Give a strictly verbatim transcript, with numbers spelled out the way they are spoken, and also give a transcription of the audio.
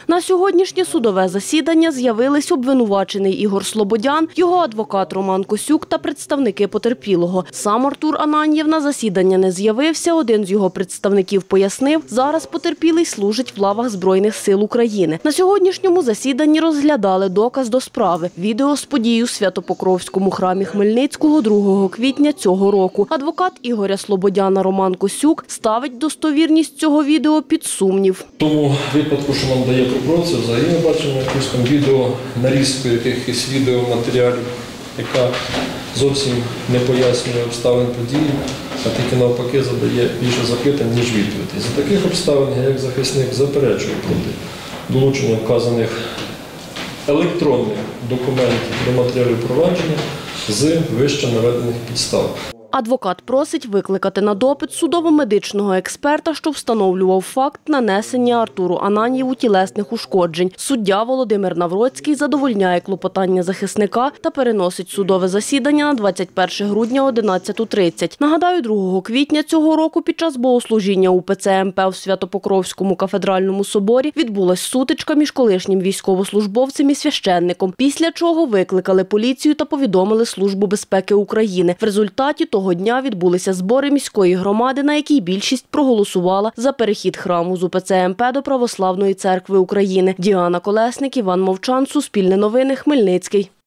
На сьогоднішнє судове засідання з'явились обвинувачений Ігор Слободян, його адвокат Роман Косюк та представники потерпілого. Сам Артур Ананьєв на засідання не з'явився. Один з його представників пояснив, зараз потерпілий служить в лавах Збройних сил України. На сьогоднішньому засіданні розглядали доказ до справи – відео з подій у Свято-Покровському храмі Хмельницького другого квітня цього року. Адвокат Ігоря Слободяна Роман Косюк ставить достовірність цього відео під сумнів. В тому випадку, що нам дає прокурор, це взагалі ми бачимо якусь там відео, нарізку якихось відеоматеріалів, яка зовсім не пояснює обставин події, а тільки навпаки задає більше запитань, ніж відповідей. За таких обставин я як захисник заперечую проти долучення вказаних електронних документів до матеріалів провадження з вище наведених підстав. Адвокат просить викликати на допит судово-медичного експерта, що встановлював факт нанесення Артуру Ананьєву тілесних ушкоджень. Суддя Володимир Навроцький задовольняє клопотання захисника та переносить судове засідання на двадцять перше грудня о одинадцяту тридцять. Нагадаю, другого квітня цього року під час богослужіння УПЦ МП в Свято-Покровському кафедральному соборі відбулась сутичка між колишнім військовослужбовцем і священником, після чого викликали поліцію та повідомили Службу безпеки України. В результаті того дня відбулися збори міської громади, на якій більшість проголосувала за перехід храму з УПЦ МП до Православної церкви України. Діана Колесник, Іван Мовчан, Суспільне новини, Хмельницький.